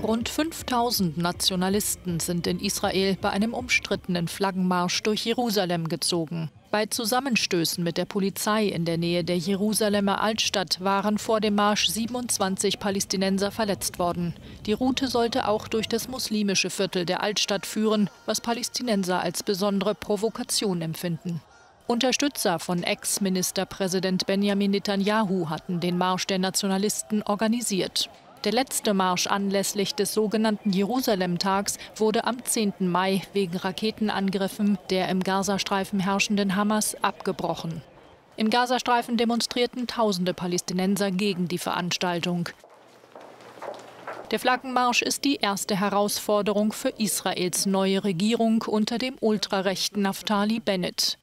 Rund 5000 Nationalisten sind in Israel bei einem umstrittenen Flaggenmarsch durch Jerusalem gezogen. Bei Zusammenstößen mit der Polizei in der Nähe der Jerusalemer Altstadt waren vor dem Marsch 27 Palästinenser verletzt worden. Die Route sollte auch durch das muslimische Viertel der Altstadt führen, was Palästinenser als besondere Provokation empfinden. Unterstützer von Ex-Ministerpräsident Benjamin Netanyahu hatten den Marsch der Nationalisten organisiert. Der letzte Marsch anlässlich des sogenannten Jerusalem-Tags wurde am 10. Mai wegen Raketenangriffen der im Gazastreifen herrschenden Hamas abgebrochen. Im Gazastreifen demonstrierten tausende Palästinenser gegen die Veranstaltung. Der Flaggenmarsch ist die erste Herausforderung für Israels neue Regierung unter dem ultrarechten Naftali Bennett.